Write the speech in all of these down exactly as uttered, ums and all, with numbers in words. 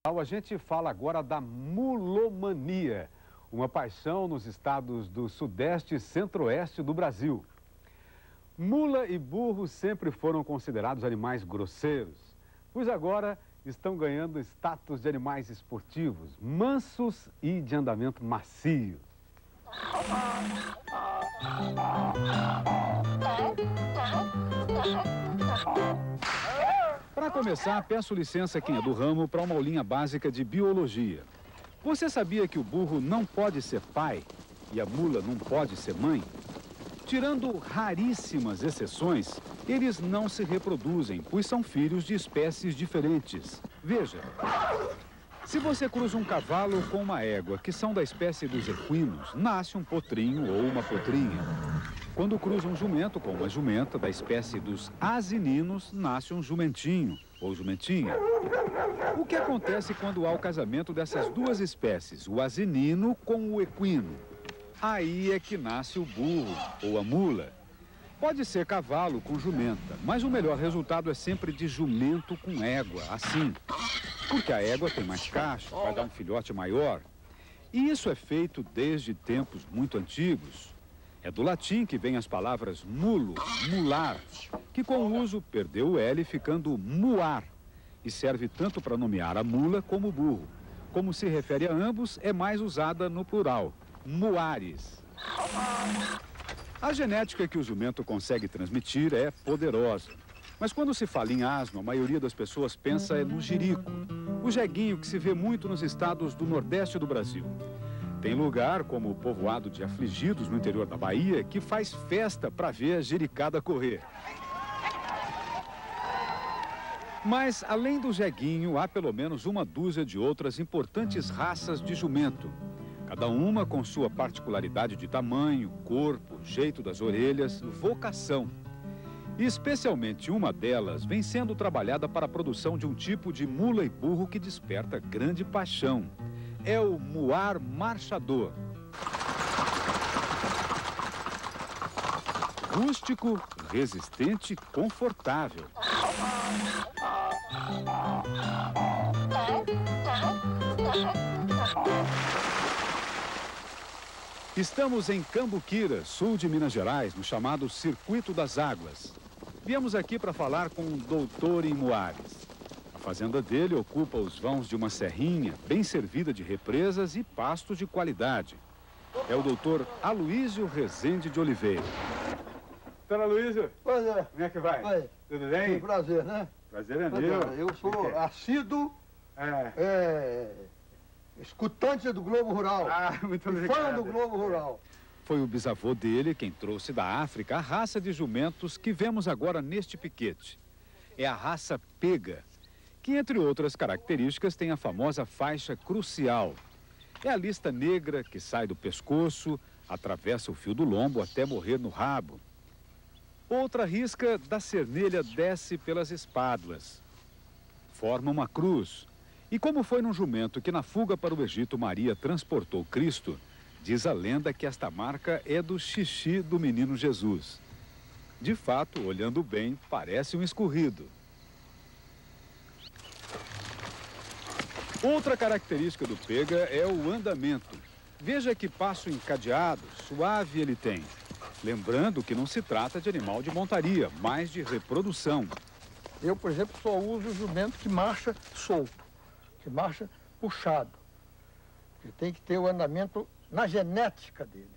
A gente fala agora da mulomania, uma paixão nos estados do Sudeste e Centro-Oeste do Brasil. Mula e burro sempre foram considerados animais grosseiros, pois agora estão ganhando status de animais esportivos, mansos e de andamento macio. Para começar, peço licença a quem é do ramo para uma aulinha básica de biologia. Você sabia que o burro não pode ser pai e a mula não pode ser mãe? Tirando raríssimas exceções, eles não se reproduzem, pois são filhos de espécies diferentes. Veja, se você cruza um cavalo com uma égua, que são da espécie dos equinos, nasce um potrinho ou uma potrinha. Quando cruza um jumento com uma jumenta da espécie dos asininos, nasce um jumentinho ou jumentinha. O que acontece quando há o casamento dessas duas espécies, o asinino com o equino? Aí é que nasce o burro ou a mula. Pode ser cavalo com jumenta, mas o melhor resultado é sempre de jumento com égua, assim. Porque a égua tem mais cacho, vai dar um filhote maior. E isso é feito desde tempos muito antigos. É do latim que vem as palavras mulo, mular, que com o uso perdeu o L ficando muar. E serve tanto para nomear a mula como o burro. Como se refere a ambos, é mais usada no plural, muares. A genética que o jumento consegue transmitir é poderosa. Mas quando se fala em asno, a maioria das pessoas pensa é no jirico, o jeguinho que se vê muito nos estados do Nordeste do Brasil. Tem lugar, como o povoado de Afligidos, no interior da Bahia, que faz festa para ver a jericada correr. Mas, além do jeguinho, há pelo menos uma dúzia de outras importantes raças de jumento. Cada uma com sua particularidade de tamanho, corpo, jeito das orelhas, vocação. E especialmente uma delas vem sendo trabalhada para a produção de um tipo de mula e burro que desperta grande paixão. É o muar marchador. Rústico, resistente, confortável. Estamos em Cambuquira, sul de Minas Gerais, no chamado Circuito das Águas. Viemos aqui para falar com o doutor em muares. A fazenda dele ocupa os vãos de uma serrinha, bem servida de represas e pastos de qualidade. É o doutor Aloísio Rezende de Oliveira. Doutor Aloísio, Pois é. como é que vai? Oi. Tudo bem? Sim, prazer, né? Prazer é Pois meu. é, Eu sou assíduo É. é, escutante do Globo Rural. Ah, muito e obrigado. fã do Globo Rural. Foi o bisavô dele quem trouxe da África a raça de jumentos que vemos agora neste piquete. É a raça pega, que entre outras características tem a famosa faixa crucial. É a lista negra que sai do pescoço, atravessa o fio do lombo até morrer no rabo. Outra risca da cernelha desce pelas espádulas. Forma uma cruz. E como foi num jumento que na fuga para o Egito Maria transportou Cristo, diz a lenda que esta marca é do xixi do menino Jesus. De fato, olhando bem, parece um escorrido. Outra característica do pega é o andamento. Veja que passo encadeado, suave ele tem. Lembrando que não se trata de animal de montaria, mas de reprodução. Eu, por exemplo, só uso o jumento que marcha solto, que marcha puxado. Ele tem que ter o andamento na genética dele.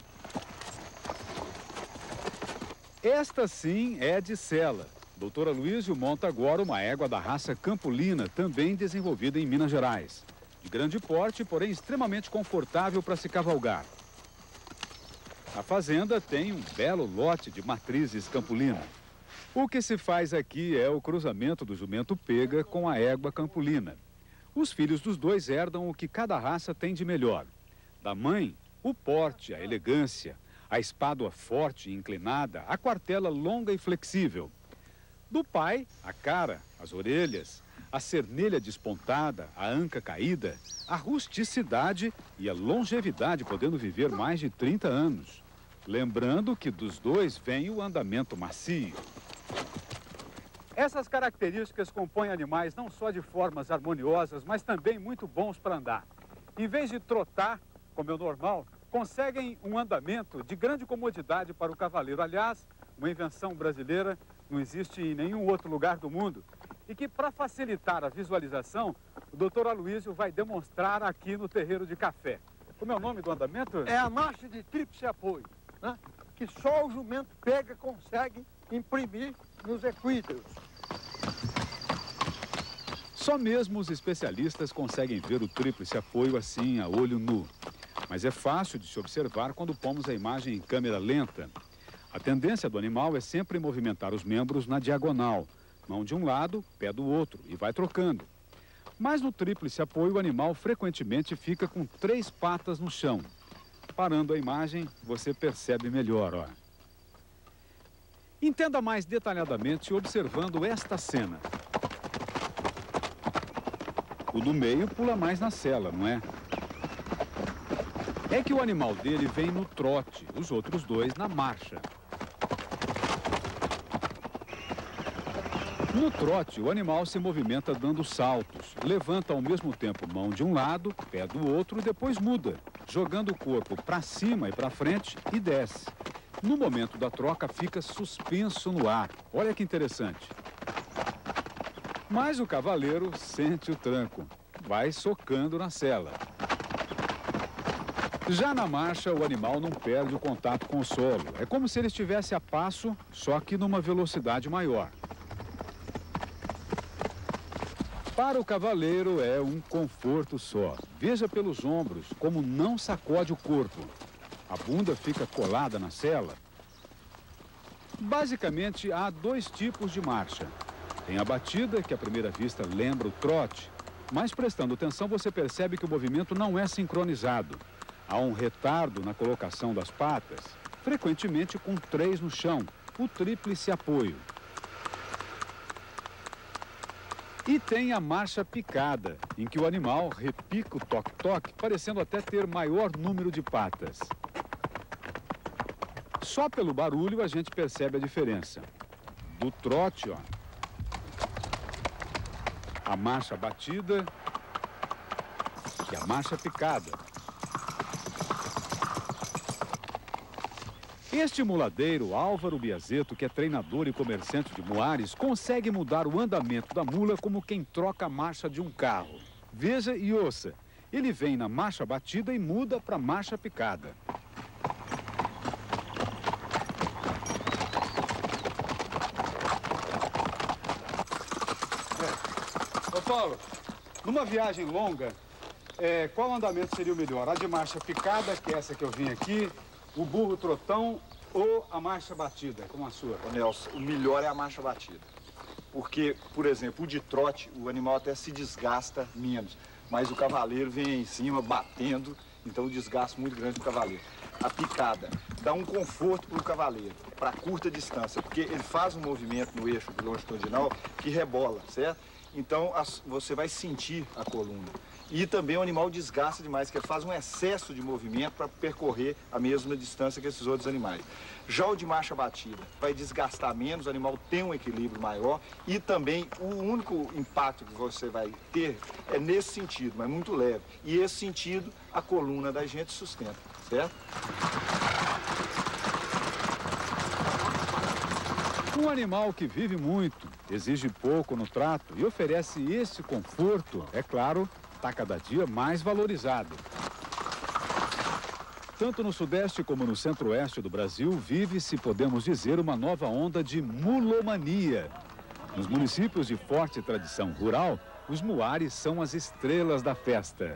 Esta sim é de sela. Doutor Aloísio monta agora uma égua da raça Campolina, também desenvolvida em Minas Gerais. De grande porte, porém extremamente confortável para se cavalgar. A fazenda tem um belo lote de matrizes Campolina. O que se faz aqui é o cruzamento do jumento pega com a égua Campolina. Os filhos dos dois herdam o que cada raça tem de melhor. Da mãe, o porte, a elegância, a espádua forte e inclinada, a quartela longa e flexível. Do pai, a cara, as orelhas, a cernelha despontada, a anca caída, a rusticidade e a longevidade, podendo viver mais de trinta anos. Lembrando que dos dois vem o andamento macio. Essas características compõem animais não só de formas harmoniosas, mas também muito bons para andar. Em vez de trotar, como é o normal, conseguem um andamento de grande comodidade para o cavaleiro. Aliás, uma invenção brasileira, não existe em nenhum outro lugar do mundo. E que, para facilitar a visualização, o doutor Aloísio vai demonstrar aqui no terreiro de café. Como é o nome do andamento? É a marcha de tríplice apoio, né? Que só o jumento pega e consegue imprimir nos equídeos. Só mesmo os especialistas conseguem ver o tríplice apoio assim, a olho nu. Mas é fácil de se observar quando pomos a imagem em câmera lenta. A tendência do animal é sempre movimentar os membros na diagonal, mão de um lado, pé do outro, e vai trocando. Mas no tríplice apoio, o animal frequentemente fica com três patas no chão. Parando a imagem, você percebe melhor, ó. Entenda mais detalhadamente observando esta cena. O do meio pula mais na sela, não é? É que o animal dele vem no trote, os outros dois na marcha. No trote, o animal se movimenta dando saltos, levanta ao mesmo tempo mão de um lado, pé do outro e depois muda, jogando o corpo para cima e para frente e desce. No momento da troca, fica suspenso no ar. Olha que interessante. Mas o cavaleiro sente o tranco, vai socando na sela. Já na marcha, o animal não perde o contato com o solo. É como se ele estivesse a passo, só que numa velocidade maior. Para o cavaleiro é um conforto só. Veja pelos ombros como não sacode o corpo. A bunda fica colada na sela. Basicamente, há dois tipos de marcha. Tem a batida, que à primeira vista lembra o trote, mas prestando atenção você percebe que o movimento não é sincronizado. Há um retardo na colocação das patas, frequentemente com três no chão, o tríplice apoio. E tem a marcha picada, em que o animal repica o toque-toque, parecendo até ter maior número de patas. Só pelo barulho a gente percebe a diferença. Do trote, ó, a marcha batida e a marcha picada. Este muladeiro, Álvaro Biazeto, que é treinador e comerciante de muares, consegue mudar o andamento da mula como quem troca a marcha de um carro. Veja e ouça. Ele vem na marcha batida e muda para a marcha picada. É. Ô Paulo, numa viagem longa, é, qual andamento seria o melhor? A de marcha picada, que é essa que eu vim aqui, o burro trotão ou a marcha batida, como a sua? Ô Nelson, o melhor é a marcha batida. Porque, por exemplo, o de trote, o animal até se desgasta menos. Mas o cavaleiro vem em cima, batendo, então o desgaste muito grande do cavaleiro. A picada dá um conforto para o cavaleiro, para curta distância, porque ele faz um movimento no eixo longitudinal que rebola, certo? Então as, você vai sentir a coluna. E também o animal desgasta demais, que ele faz um excesso de movimento para percorrer a mesma distância que esses outros animais. Já o de marcha batida vai desgastar menos, o animal tem um equilíbrio maior e também o único impacto que você vai ter é nesse sentido, mas muito leve. E esse sentido, a coluna da gente sustenta, certo? Um animal que vive muito, exige pouco no trato e oferece esse conforto, é claro, está cada dia mais valorizado. Tanto no sudeste como no centro-oeste do Brasil, vive-se, podemos dizer, uma nova onda de mulomania. Nos municípios de forte tradição rural, os muares são as estrelas da festa.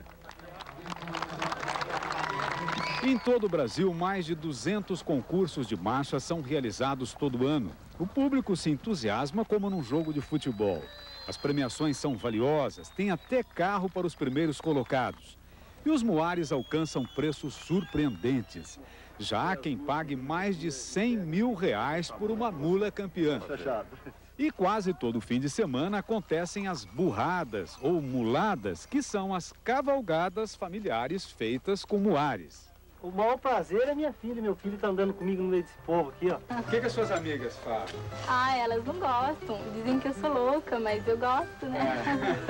Em todo o Brasil, mais de duzentos concursos de marcha são realizados todo ano. O público se entusiasma como num jogo de futebol. As premiações são valiosas, tem até carro para os primeiros colocados. E os muares alcançam preços surpreendentes. Já há quem pague mais de cem mil reais por uma mula campeã. E quase todo fim de semana acontecem as burradas ou muladas, que são as cavalgadas familiares feitas com muares. O maior prazer é minha filha. Meu filho tá andando comigo no meio desse povo aqui, ó. O que, que as suas amigas falam? Ah, elas não gostam. Dizem que eu sou louca, mas eu gosto, né?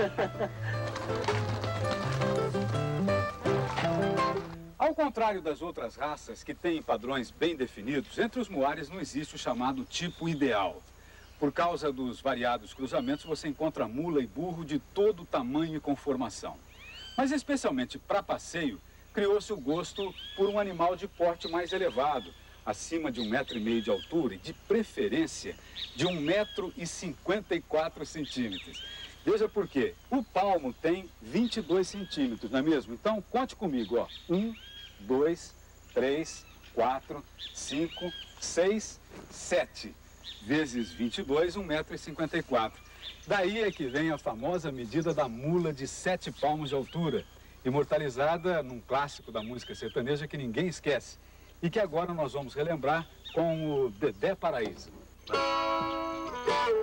Ao contrário das outras raças que têm padrões bem definidos, entre os muares não existe o chamado tipo ideal. Por causa dos variados cruzamentos, você encontra mula e burro de todo tamanho e conformação. Mas especialmente para passeio, criou-se o gosto por um animal de porte mais elevado, acima de um metro e meio de altura e, de preferência, de um metro e cinquenta e quatro centímetros. Veja por quê. O palmo tem vinte e dois centímetros, não é mesmo? Então, conte comigo, ó. Um, dois, três, quatro, cinco, seis, sete. Vezes vinte e dois, um metro e cinquenta e quatro. Daí é que vem a famosa medida da mula de sete palmos de altura, imortalizada num clássico da música sertaneja que ninguém esquece e que agora nós vamos relembrar com o Dedé Paraíso.